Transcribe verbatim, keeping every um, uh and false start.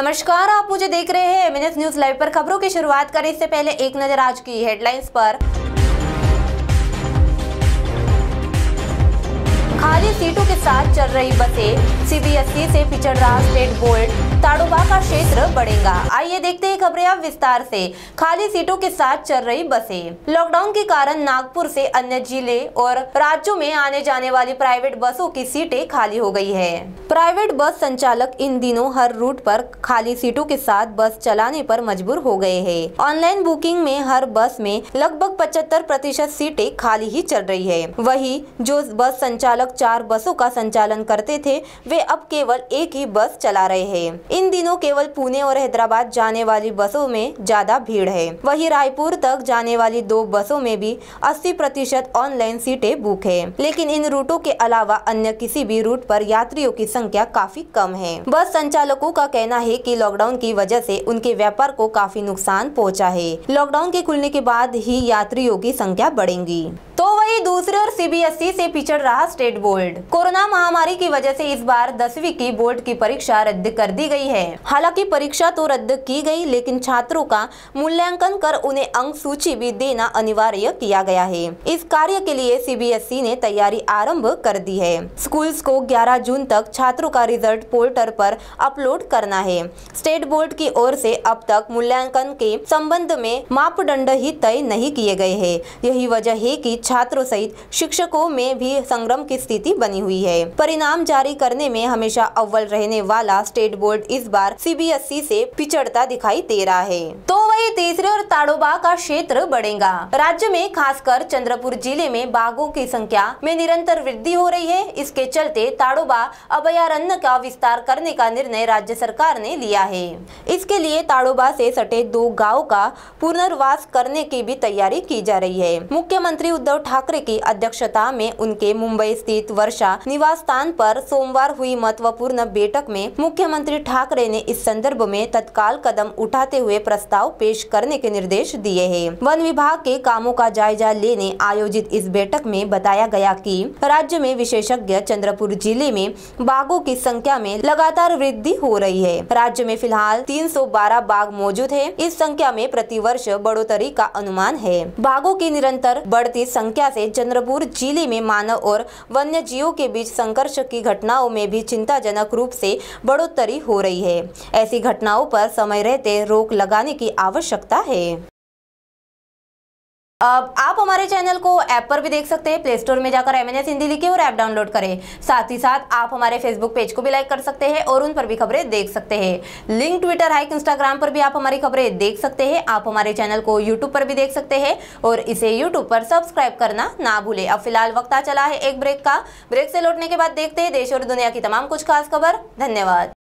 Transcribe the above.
नमस्कार, आप मुझे देख रहे हैं एमएनएस न्यूज लाइव पर। खबरों की शुरुआत करें इससे पहले एक नजर आज की हेडलाइंस पर। खाली सीटों के साथ चल रही बसें, सीबीएसई से पिछड़ रहा स्टेट बोर्ड, ताड़ोबा का क्षेत्र बढ़ेगा। आइए देखते हैं खबरें अब विस्तार से। खाली सीटों के साथ चल रही बसें। लॉकडाउन के कारण नागपुर से अन्य जिले और राज्यों में आने जाने वाली प्राइवेट बसों की सीटें खाली हो गई है। प्राइवेट बस संचालक इन दिनों हर रूट पर खाली सीटों के साथ बस चलाने पर मजबूर हो गए हैं। ऑनलाइन बुकिंग में हर बस में लगभग पचहत्तर प्रतिशत सीटें खाली ही चल रही है। वही जो बस संचालक चार बसों का संचालन करते थे, वे अब केवल एक ही बस चला रहे हैं। इन दिनों केवल पुणे और हैदराबाद जाने वाली बसों में ज्यादा भीड़ है। वहीं रायपुर तक जाने वाली दो बसों में भी अस्सी प्रतिशत ऑनलाइन सीटें बुक है, लेकिन इन रूटों के अलावा अन्य किसी भी रूट पर यात्रियों की संख्या काफी कम है। बस संचालकों का कहना है कि लॉकडाउन की वजह से उनके व्यापार को काफी नुकसान पहुंचा है। लॉकडाउन के खुलने के बाद ही यात्रियों की संख्या बढ़ेगी। तो वही दूसरे और सीबीएसई से पिछड़ रहा स्टेट बोर्ड। कोरोना महामारी की वजह से इस बार दसवीं की बोर्ड की परीक्षा रद्द कर दी गई है। हालांकि परीक्षा तो रद्द की गई, लेकिन छात्रों का मूल्यांकन कर उन्हें अंक सूची भी देना अनिवार्य किया गया है। इस कार्य के लिए सीबीएसई ने तैयारी आरंभ कर दी है। स्कूल्स को ग्यारह जून तक छात्रों का रिजल्ट पोर्टल पर अपलोड करना है। स्टेट बोर्ड की ओर से अब तक मूल्यांकन के संबंध में मापदंड ही तय नहीं किए गए हैं। यही वजह है कि छात्रों सहित शिक्षकों में भी संग्राम की स्थिति बनी हुई है। परिणाम जारी करने में हमेशा अव्वल रहने वाला स्टेट बोर्ड इस बार सीबीएसई से पिछड़ता दिखाई दे रहा है। तो वही तीसरे और ताड़ोबा का क्षेत्र बढ़ेगा। राज्य में खासकर चंद्रपुर जिले में बाघों की संख्या में निरंतर वृद्धि हो रही है। इसके चलते ताड़ोबा अभयारण्य का विस्तार करने का निर्णय राज्य सरकार ने लिया है। इसके लिए ताड़ोबा से सटे दो गाँव का पुनर्वास करने की भी तैयारी की जा रही है। मुख्यमंत्री उद्धव ठाकरे की अध्यक्षता में उनके मुंबई स्थित वर्षा निवास स्थान पर सोमवार हुई महत्वपूर्ण बैठक में मुख्यमंत्री ठाकरे ने इस संदर्भ में तत्काल कदम उठाते हुए प्रस्ताव पेश करने के निर्देश दिए हैं। वन विभाग के कामों का जायजा लेने आयोजित इस बैठक में बताया गया कि राज्य में विशेषज्ञ चंद्रपुर जिले में बाघों की संख्या में लगातार वृद्धि हो रही है। राज्य में फिलहाल तीन सौ बारह बाघ मौजूद है। इस संख्या में प्रति वर्ष बढ़ोतरी का अनुमान है। बाघों की निरंतर बढ़ती संख्या से चंद्रपुर जिले में मानव और वन्य जीवों के बीच संघर्ष की घटनाओं में भी चिंताजनक रूप से बढ़ोतरी हो रही है। ऐसी घटनाओं पर समय रहते रोक लगाने की आवश्यकता है। अब आप हमारे चैनल को ऐप पर भी देख सकते हैं। प्ले स्टोर में जाकर एमएनएस हिंदी लिखें और ऐप डाउनलोड करें। साथ ही साथ आप हमारे फेसबुक पेज को भी लाइक कर सकते हैं और उन पर भी खबरें देख सकते हैं। लिंक ट्विटर हाइक इंस्टाग्राम पर भी आप हमारी खबरें देख सकते हैं। आप हमारे चैनल को यूट्यूब पर भी देख सकते हैं और इसे यूट्यूब पर सब्सक्राइब करना ना भूलें। अब फिलहाल वक्त आ चला है एक ब्रेक का। ब्रेक से लौटने के बाद देखते हैं देश और दुनिया की तमाम कुछ खास खबर। धन्यवाद।